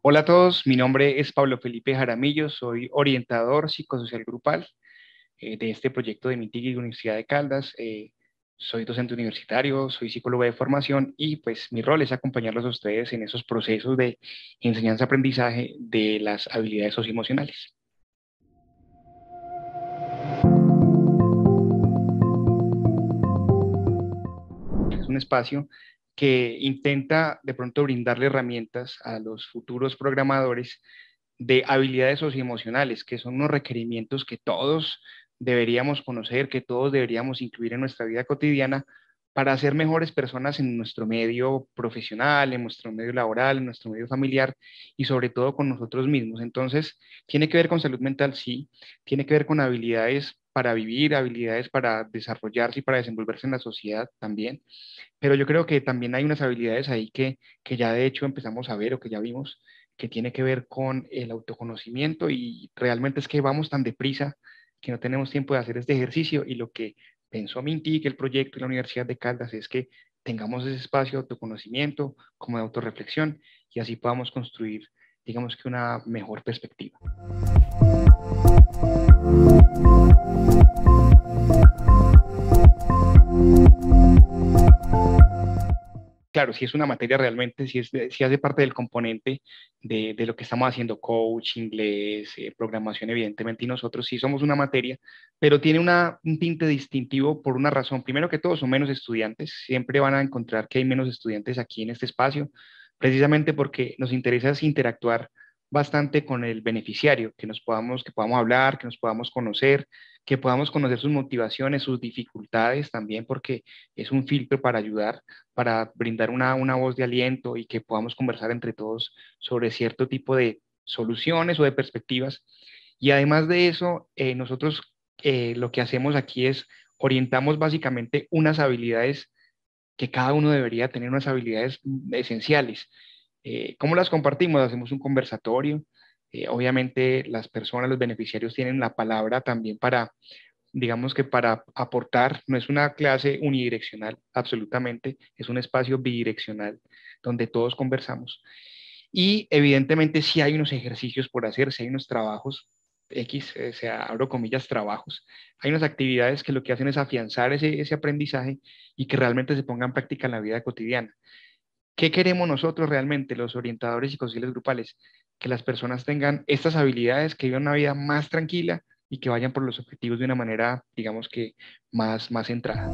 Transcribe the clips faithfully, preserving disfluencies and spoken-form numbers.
Hola a todos, mi nombre es Pablo Felipe Jaramillo, soy orientador psicosocial grupal eh, de este proyecto de MITIC y Universidad de Caldas. Eh, soy docente universitario, soy psicólogo de formación y pues mi rol es acompañarlos a ustedes en esos procesos de enseñanza-aprendizaje de las habilidades socioemocionales. Es un espacio que intenta de pronto brindarle herramientas a los futuros programadores de habilidades socioemocionales, que son unos requerimientos que todos deberíamos conocer, que todos deberíamos incluir en nuestra vida cotidiana para ser mejores personas en nuestro medio profesional, en nuestro medio laboral, en nuestro medio familiar y sobre todo con nosotros mismos. Entonces, tiene que ver con salud mental, sí, tiene que ver con habilidades para vivir, habilidades para desarrollarse y para desenvolverse en la sociedad también, pero yo creo que también hay unas habilidades ahí que, que ya de hecho empezamos a ver o que ya vimos, que tiene que ver con el autoconocimiento y realmente es que vamos tan deprisa que no tenemos tiempo de hacer este ejercicio y lo que pensó Minty, que el proyecto de la Universidad de Caldas es que tengamos ese espacio de autoconocimiento como de autorreflexión y así podamos construir, digamos que una mejor perspectiva. Claro, si es una materia realmente, si, es, de- si hace parte del componente de, de lo que estamos haciendo, coach, inglés, eh, programación, evidentemente, y nosotros sí somos una materia, pero tiene una, un tinte distintivo por una razón. Primero que todo, son menos estudiantes, siempre van a encontrar que hay menos estudiantes aquí en este espacio, precisamente porque nos interesa es interactuar bastante con el beneficiario, que nos podamos, que podamos hablar, que nos podamos conocer, que podamos conocer sus motivaciones, sus dificultades también, porque es un filtro para ayudar para brindar una, una voz de aliento y que podamos conversar entre todos sobre cierto tipo de soluciones o de perspectivas. Y además de eso, eh, nosotros eh, lo que hacemos aquí es orientamos básicamente unas habilidades que cada uno debería tener, unas habilidades mm, esenciales. Eh, ¿cómo las compartimos? Hacemos un conversatorio. Eh, obviamente las personas, los beneficiarios tienen la palabra también para, digamos que para aportar, no es una clase unidireccional, absolutamente, es un espacio bidireccional donde todos conversamos. Y evidentemente sí hay unos ejercicios por hacer, sí hay unos trabajos, X, o sea, abro comillas, trabajos. Hay unas actividades que lo que hacen es afianzar ese, ese aprendizaje y que realmente se ponga en práctica en la vida cotidiana. ¿Qué queremos nosotros realmente, los orientadores psicosociales grupales? Que las personas tengan estas habilidades, que vivan una vida más tranquila y que vayan por los objetivos de una manera, digamos que más, más centrada.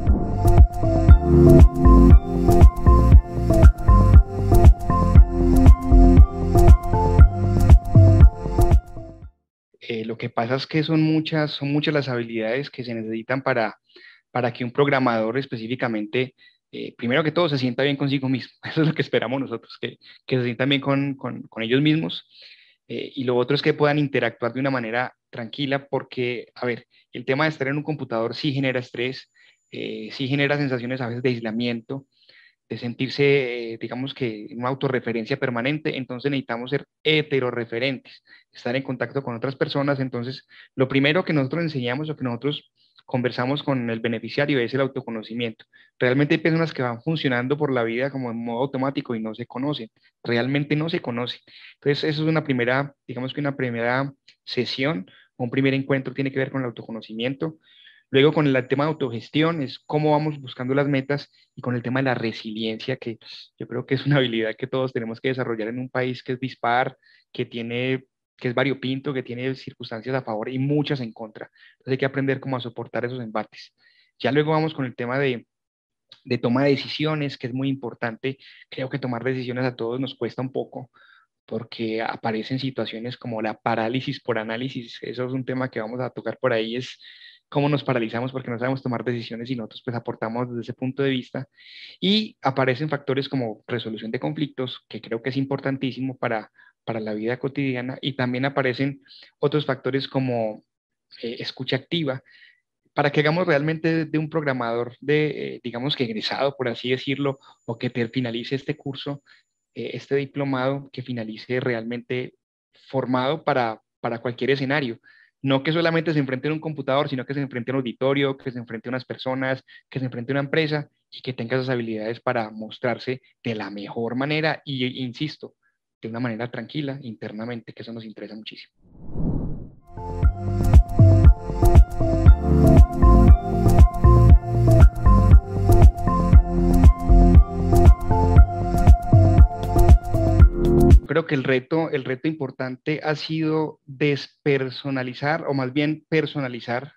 Eh, lo que pasa es que son muchas, son muchas las habilidades que se necesitan para, para que un programador específicamente, eh, primero que todo, se sienta bien consigo mismo. Eso es lo que esperamos nosotros, que, que se sientan bien con, con, con ellos mismos. Eh, y lo otro es que puedan interactuar de una manera tranquila, porque, a ver, el tema de estar en un computador sí genera estrés, eh, sí genera sensaciones a veces de aislamiento, de sentirse, eh, digamos que en una autorreferencia permanente, entonces necesitamos ser heterorreferentes, estar en contacto con otras personas. Entonces, lo primero que nosotros enseñamos o que nosotros conversamos con el beneficiario es el autoconocimiento. Realmente hay personas que van funcionando por la vida como en modo automático y no se conocen, realmente no se conocen. Entonces, eso es una primera, digamos que una primera sesión, un primer encuentro tiene que ver con el autoconocimiento. Luego con el tema de autogestión es cómo vamos buscando las metas y con el tema de la resiliencia, que yo creo que es una habilidad que todos tenemos que desarrollar en un país que es dispar, que tiene, que es variopinto, que tiene circunstancias a favor y muchas en contra. Entonces hay que aprender cómo a soportar esos embates. Ya luego vamos con el tema de, de toma de decisiones, que es muy importante. Creo que tomar decisiones a todos nos cuesta un poco porque aparecen situaciones como la parálisis por análisis. Eso es un tema que vamos a tocar por ahí, es cómo nos paralizamos porque no sabemos tomar decisiones y nosotros pues aportamos desde ese punto de vista. Y aparecen factores como resolución de conflictos, que creo que es importantísimo para, para la vida cotidiana, y también aparecen otros factores como eh, escucha activa, para que hagamos realmente de un programador de, eh, digamos que egresado, por así decirlo, o que te finalice este curso, eh, este diplomado, que finalice realmente formado para, para cualquier escenario. No que solamente se enfrente a un computador, sino que se enfrente a un auditorio, que se enfrente a unas personas, que se enfrente a una empresa y que tenga esas habilidades para mostrarse de la mejor manera. Y insisto, de una manera tranquila internamente, que eso nos interesa muchísimo. Creo que el reto, el reto importante ha sido despersonalizar, o más bien personalizar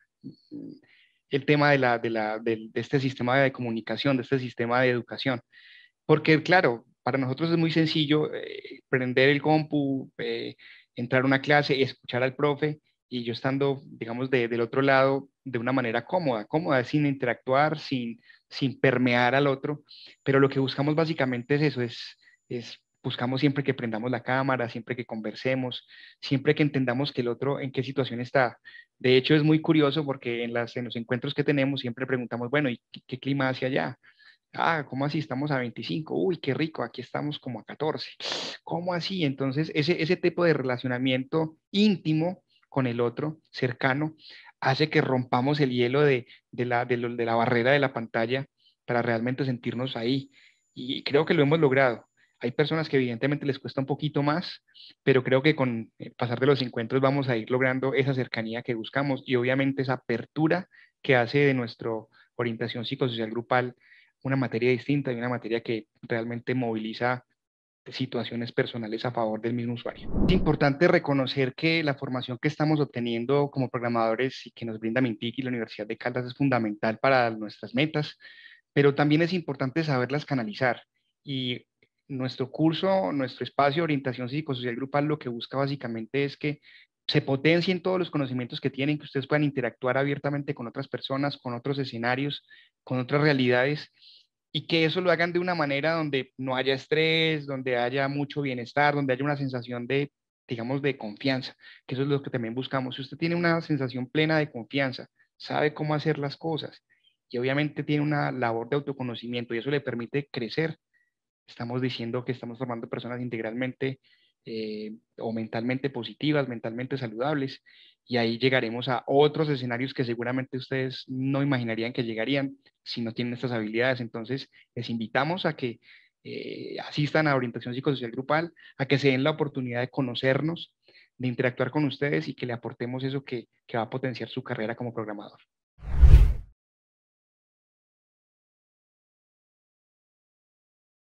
el tema de, la, de, la, de, de este sistema de comunicación, de este sistema de educación. Porque, claro, para nosotros es muy sencillo eh, prender el compu, eh, entrar a una clase, escuchar al profe y yo estando, digamos, de, del otro lado de una manera cómoda, cómoda, sin interactuar, sin, sin permear al otro. Pero lo que buscamos básicamente es eso, es, es buscamos siempre que prendamos la cámara, siempre que conversemos, siempre que entendamos que el otro en qué situación está. De hecho, es muy curioso porque en, las, en los encuentros que tenemos siempre preguntamos, bueno, ¿y qué, qué clima hace allá? Ah, ¿cómo así? Estamos a veinticinco. Uy, qué rico, aquí estamos como a catorce. ¿Cómo así? Entonces, ese, ese tipo de relacionamiento íntimo con el otro, cercano, hace que rompamos el hielo de, de la, de, lo- de la barrera de la pantalla para realmente sentirnos ahí. Y creo que lo hemos logrado. Hay personas que evidentemente les cuesta un poquito más, pero creo que con el pasar de los encuentros vamos a ir logrando esa cercanía que buscamos y obviamente esa apertura que hace de nuestra orientación psicosocial grupal una materia distinta y una materia que realmente moviliza situaciones personales a favor del mismo usuario. Es importante reconocer que la formación que estamos obteniendo como programadores y que nos brinda Mintic y la Universidad de Caldas es fundamental para nuestras metas, pero también es importante saberlas canalizar. Y nuestro curso, nuestro espacio de orientación psicosocial grupal, lo que busca básicamente es que se potencien todos los conocimientos que tienen, que ustedes puedan interactuar abiertamente con otras personas, con otros escenarios, con otras realidades, y que eso lo hagan de una manera donde no haya estrés, donde haya mucho bienestar, donde haya una sensación de, digamos, de confianza, que eso es lo que también buscamos. Si usted tiene una sensación plena de confianza, sabe cómo hacer las cosas, y obviamente tiene una labor de autoconocimiento y eso le permite crecer. Estamos diciendo que estamos formando personas integralmente eh, o mentalmente positivas, mentalmente saludables, y ahí llegaremos a otros escenarios que seguramente ustedes no imaginarían que llegarían si no tienen estas habilidades. Entonces, les invitamos a que eh, asistan a orientación psicosocial grupal, a que se den la oportunidad de conocernos, de interactuar con ustedes y que le aportemos eso que, que va a potenciar su carrera como programador.